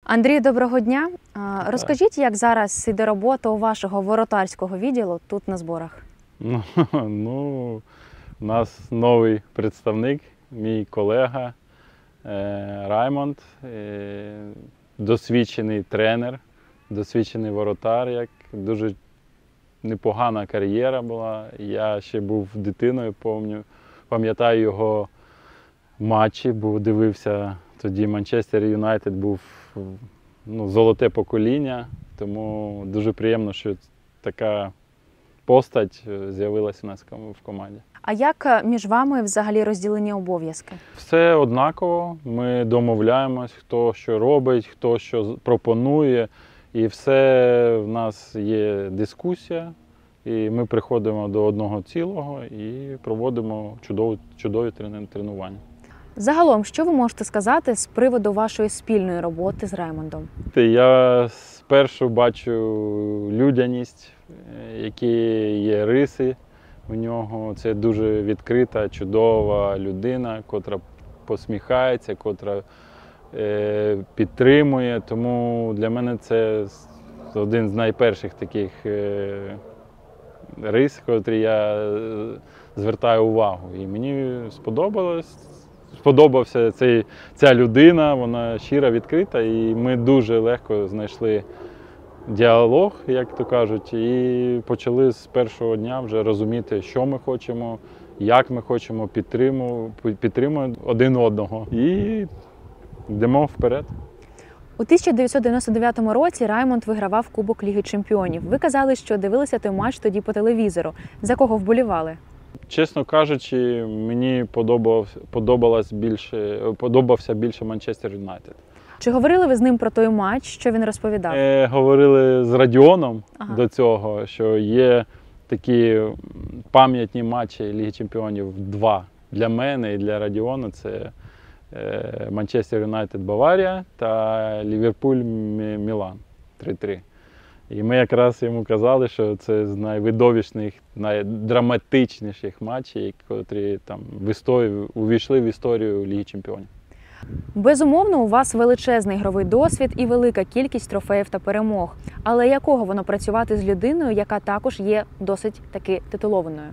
Андрій, доброго дня. Розкажіть, як зараз іде робота у вашого воротарського відділу тут на зборах? У нас новий представник, мій колега Раймонд, досвідчений тренер, досвідчений воротар. Дуже непогана кар'єра була. Я ще був дитиною, пам'ятаю його матчі, бо дивився тоді Манчестер Юнайтед, був золоте покоління, тому дуже приємно, що така постать з'явилася у нас в команді. А як між вами взагалі розділені обов'язки? Все однаково, ми домовляємось, хто що робить, хто що пропонує, і все в нас є дискусія, і ми приходимо до одного цілого і проводимо чудові тренування. Загалом, що ви можете сказати з приводу вашої спільної роботи з Раймондом? Я спершу бачу людяність, які є риси в нього. Це дуже відкрита, чудова людина, котра посміхається, котра підтримує. Тому для мене це один з найперших таких рис, котрі я звертаю увагу. І мені сподобався ця людина, вона щира, відкрита, і ми дуже легко знайшли діалог, як то кажуть, і почали з першого дня вже розуміти, що ми хочемо, як ми хочемо, підтримуємо один одного і йдемо вперед. У 1999 році Раймонд вигравав Кубок Ліги Чемпіонів. Ви казали, що дивилися той матч тоді по телевізору. За кого вболівали? Чесно кажучи, мені подобався більше Манчестер Юнайтед. Чи говорили ви з ним про той матч, що він розповідав? Говорили з Радіоном до цього, що є такі пам'ятні матчі Ліги Чемпіонів два для мене і для Радіона. Це Манчестер Юнайтед Баварія та Ліверпуль Мілан 3-3. І ми якраз йому казали, що це з найвидовищних, найдраматичніших матчів, які там увійшли в історію Ліги Чемпіонів. Безумовно, у вас величезний ігровий досвід і велика кількість трофеїв та перемог. Але якого воно працювати з людиною, яка також є досить таки титулованою?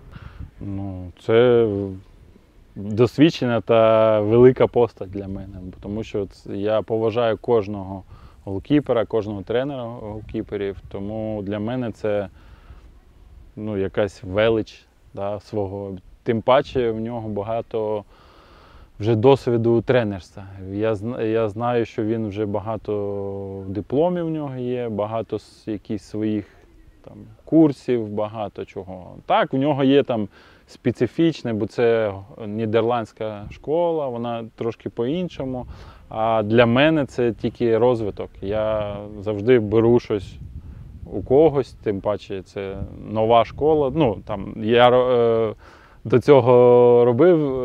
Це досвідчена та велика постать для мене, тому що я поважаю кожного голкіпера, кожного тренера голкіперів, тому для мене це якась велич свого. Тим паче в нього багато вже досвіду тренерства. Я знаю, що він вже багато дипломів в нього є, багато якихось своїх курсів, багато чого. Так, в нього є там специфічне, бо це нідерландська школа, вона трошки по-іншому. А для мене це тільки розвиток. Я завжди беру щось у когось, тим паче це нова школа. Я до цього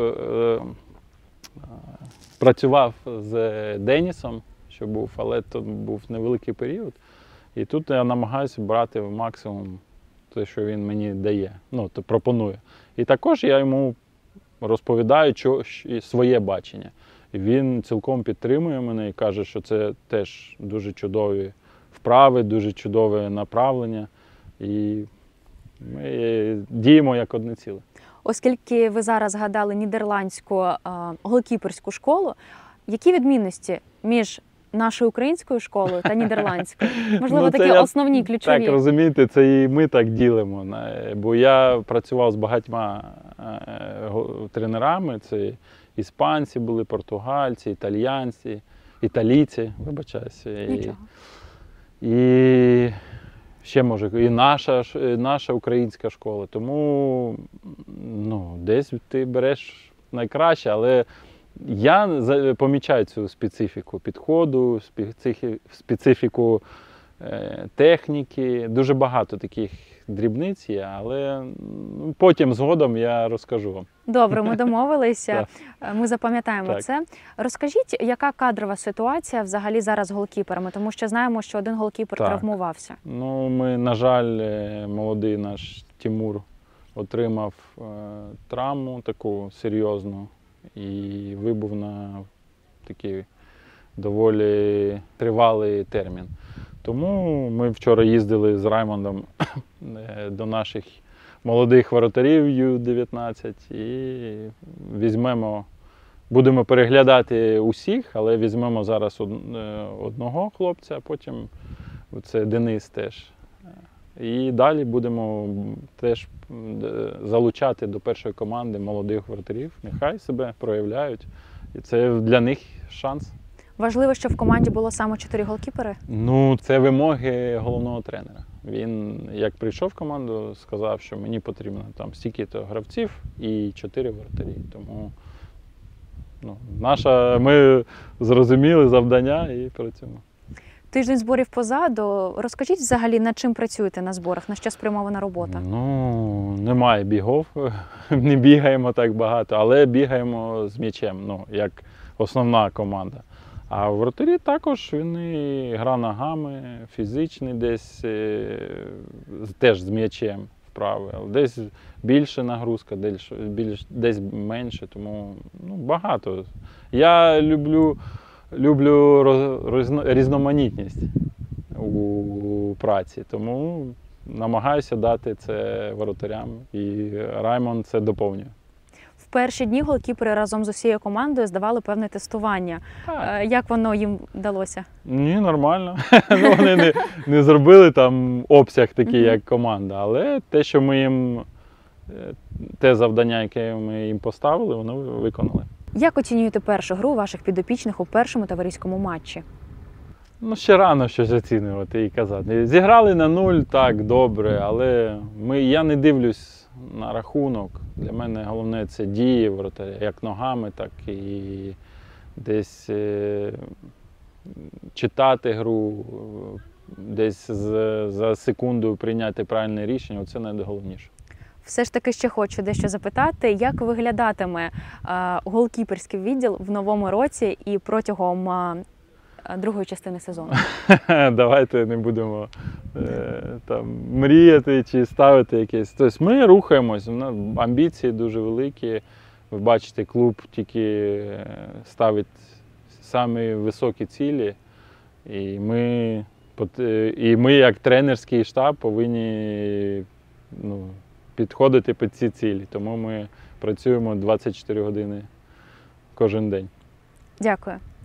працював з Денісом, що був, але то був невеликий період. І тут я намагаюся брати максимум те, що він мені дає, пропонує. І також я йому розповідаю своє бачення. Він цілком підтримує мене і каже, що це теж дуже чудові вправи, дуже чудове направлення. І ми діємо як одне ціле. Оскільки ви зараз згадали нідерландську голкіперську школу, які відмінності між нашою українською школою та нідерландською? Можливо, такі основні, ключові? Так, розумієте, це і ми так ділимо. Бо я працював з багатьма тренерами, це іспанці були, португальці, італійці, вибачаюся. Нічого. І ще, може, і наша українська школа. Тому десь ти береш найкраще, але я помічаю цю специфіку підходу, специфіку техніки. Дуже багато таких дрібниць є, але потім згодом я розкажу вам. Добре, ми домовилися, ми запам'ятаємо це. Розкажіть, яка кадрова ситуація взагалі зараз з голкіперами? Тому що знаємо, що один голкіпер травмувався. Ми, на жаль, молодий наш Тимур отримав травму таку серйозну і вибув на такий доволі тривалий термін. Тому ми вчора їздили з Раймондом до наших молодих воротарів Ю-19 і будемо переглядати усіх, але візьмемо зараз одного хлопця, а потім це Денис теж. І далі будемо теж залучати до першої команди молодих воротарів. Нехай себе проявляють. І це для них шанс. Важливо, щоб в команді було саме 4 голкіпери? Ну, це вимоги головного тренера. Він, як прийшов в команду, сказав, що мені потрібно там стільки-то гравців і 4 воротарі. Тому ми зрозуміли завдання і працюємо. Тиждень зборів позаду. Розкажіть взагалі, над чим працюєте на зборах, на що спрямована робота? Ну, немає бігов, не бігаємо так багато, але бігаємо з м'ячем, як основна команда. А воротарі також, вони гра ногами, фізичний десь, теж з м'ячем вправи. Десь більше нагрузка, десь менше, тому багато. Я люблю різноманітність у праці, тому намагаюся дати це воротарям, і Раймонд це доповнює. В перші дні голкіпери разом з усією командою здавали певне тестування. Як воно їм вдалося? Ні, нормально. Вони не зробили там обсяг такий, як команда, але те завдання, яке ми їм поставили, вони виконали. Як оцінюєте першу гру ваших підопічних у першому товариському матчі? Ще рано щось оцінювати і казати. Зіграли на 0, так, добре, але я не дивлюсь на рахунок. Для мене головне це дії воротаря, як ногами, так і десь читати гру, десь за секунду прийняти правильне рішення, це найголовніше. Все ж таки ще хочу дещо запитати, як виглядатиме голкіперський відділ в новому році і протягом другої частини сезону? Давайте не будемо мріяти чи ставити якесь. Тобто ми рухаємось, амбіції дуже великі. Ви бачите, клуб тільки ставить самі високі цілі. І ми як тренерський штаб, повинні підходити під ці цілі. Тому ми працюємо 24 години кожен день. Дякую.